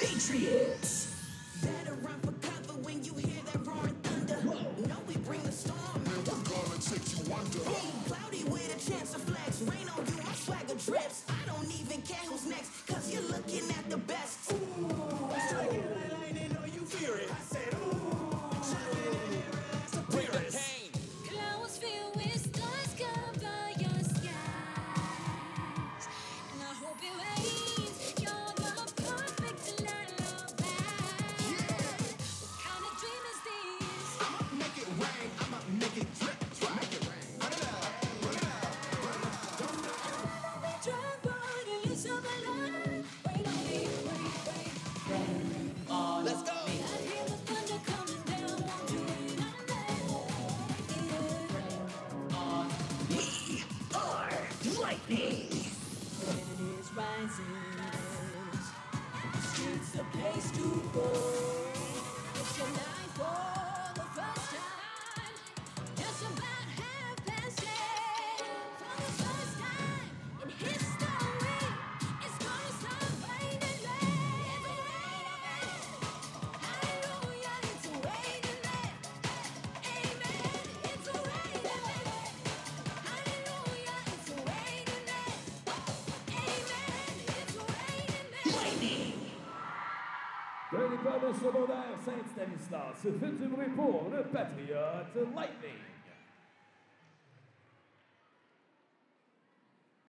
Patriots. Better run for cover when you hear that roaring thunder. Whoa. No, we bring the storm. Man, we're gonna take you under. Cloudy with a chance of flex. Rain on you, my swagger drips. I don't even care who's next, cause you're looking at the best. Ooh, strike it like lightning, know you fear it. I said, ooh, shining in here as a purist. Clouds filled with stars cover your skies, and I hope it rains. You're the perfect lullaby. What kind of dream is this? I'ma make it rain, I'ma make it drip, drip. Make it rain. Run it up, run it up, run it up. Drive on and lose your life. Rain on me, rain. Let's go. I hear the thunder coming down. Won't you rain on me? We are lightning. When it is rising, the streets a place to go. It's your night for the first time. Just about 10:30. For the first time in history, it's gonna start raining. Hallelujah, it's raining. Amen, it's raining. Hallelujah, it's raining. Amen, it's raining. Lightning. De l'école secondaire Saint-Stanislas, faites du bruit pour le Patriote Lightning.